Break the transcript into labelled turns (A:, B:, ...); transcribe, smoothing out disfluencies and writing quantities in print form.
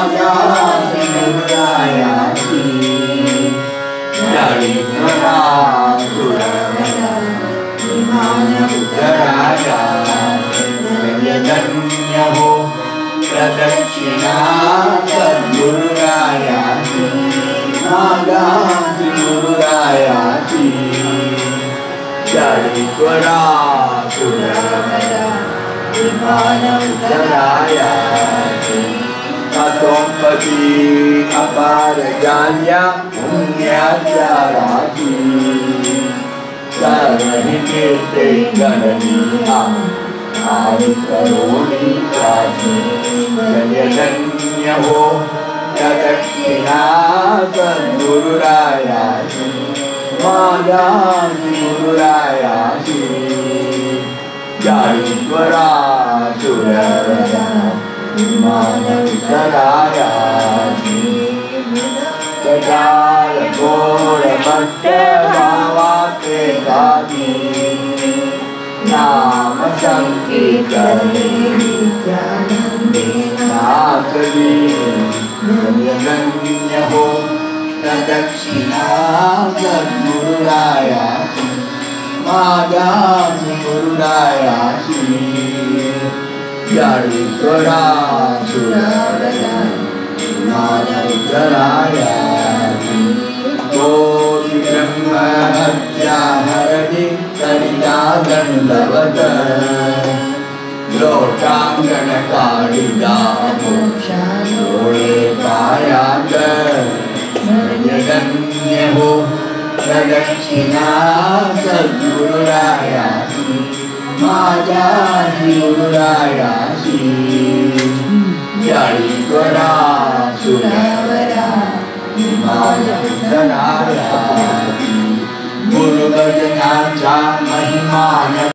A: माझ्या गुरुरायाची दळीवरा उद्धराया धन्य हो प्रदक्षिणा सद्गुरुरायाची माझ्या गुरुरायाची दळीवरा उद्धरायाची ततोपती अपार जान्या पुण्याच्या राशी सर्वहि कीर्ते गणनीया आदि करोणी प्राची धन्य हो प्रदक्षिणा सद्गुरुरायाची माझ्या गुरुरायाची दळीवरा उद्धरायाची गजाल घोर भट्ट भावाते गाती नाम संकीर्तने नाचली धन्य हो प्रदक्षिणा सद्गुरुरायाची माझ्या गुरुरायाची दळीवरा उद्धरायाची कोटि ब्रह्म हत्या हरति सरिता दंडवत लोटांगण कालिदा मोक्षालोळे कायात धन्य हो प्रदक्षिणा सद्गुरुरायाची माझ्या गुरुरायाची दळीवरा उद्धरायाची गुरुभजनाचा महिमा